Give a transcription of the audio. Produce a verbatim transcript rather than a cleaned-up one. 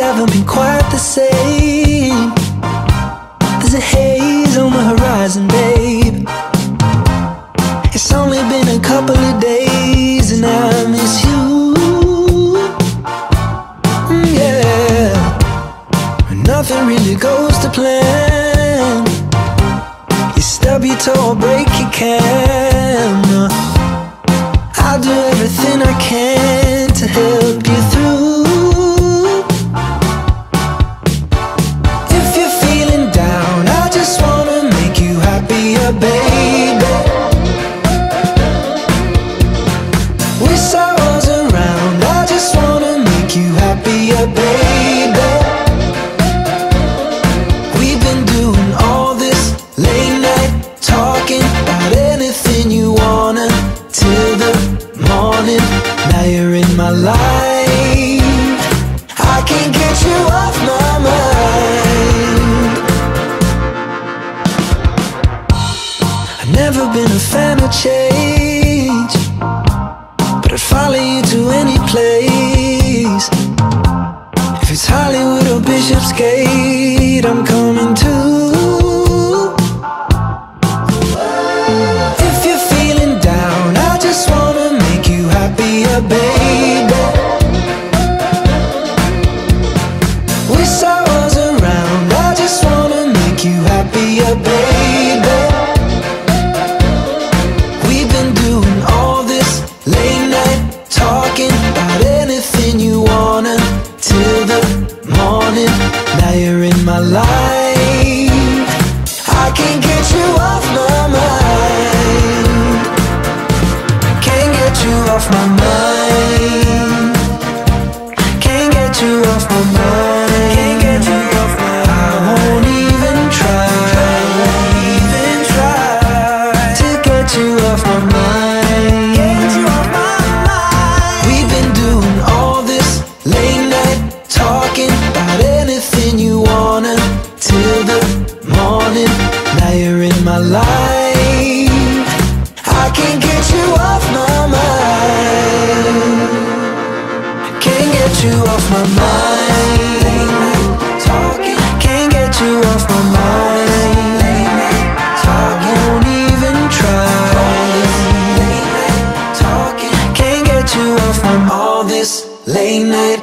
haven't been quite the same. There's a haze on the horizon, babe. It's only been a couple of days and I miss you. Mm, yeah. Nothing really goes to plan. You stub your toe or break your camera. I'll do everything I can to help you through. If you're feeling down, I just wanna make you happier, baby. Wish I was around, I just wanna make you happier, baby. We've been doing all this late night talking about anything you wanna till the morning. Now you're in my life, I can't get you off my mind. I've never been a fan of change, but I'd follow you to any place. If it's Hollywood or Bishopsgate, I'm coming too. If you're feeling down, I just wanna make you happier, baby. Wish I was around, I just wanna make you happier, baby. We've been doing all this late night talking about anything you wanna till the morning. Now you're in my life, I can't get you off my mind. Can't get you off my mind. Can't get you off my mind. Can't get you off my mind. I won't even try, even try to get you off my mind. Get you off my mind. We've been doing all this late night talking about anything you wanna till the morning. Now you're in my life, I can't get you off my mind. Can't get you off my mind. Talking, can't get you off my mind. Talking, won't even try. Talking, can't get you off my all this late night